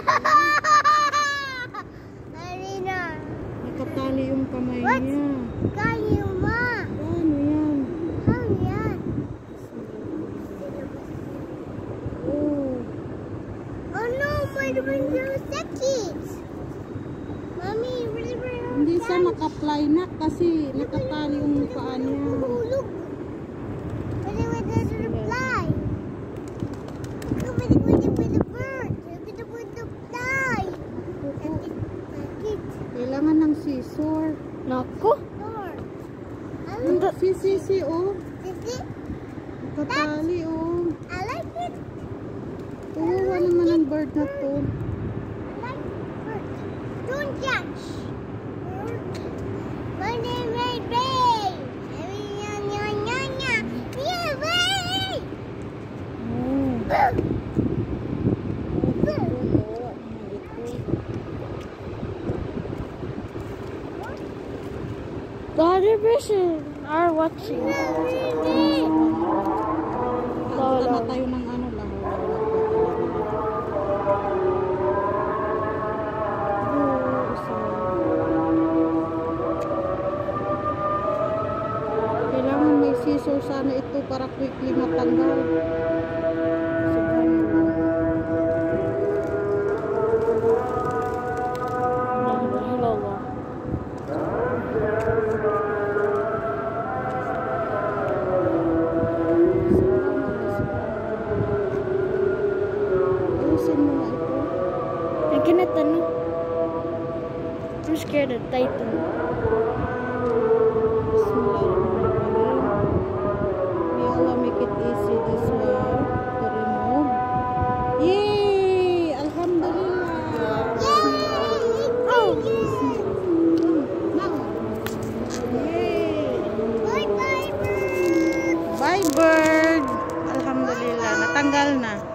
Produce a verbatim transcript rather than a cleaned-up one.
Marina. Nakatali yung kamay What? niya. Kayo ma. Ano yan? Ano yan? Oh. Oh no, my window seconds. Mommy, really, really. Hindi siya naka-fly na kasi nakatali yung paa niya. Oh, look. Really, really, really fly. Look, really, really, really bird. Really, really fly. Kailangan ng scissor. Nako. Si Sisi, oh. Sisi? Nakatali, oh. I like it. Tuwa naman ang bird na to. I like bird. Don't catch. My name is Ray. Yeah, yeah, yeah, yeah. Yeah, Ray. Oh. The other person are watching. Punta na tayo ng ano lang. Kailangan may scissor sana ito para quickly matanggal. I cannot know. I'm scared of Titan. May Allah make it easy this way to remove. Yay! Alhamdulillah! Yay! Oh! Now! Yay! Bye bye bird! Bye bird! Alhamdulillah! Natanggal na.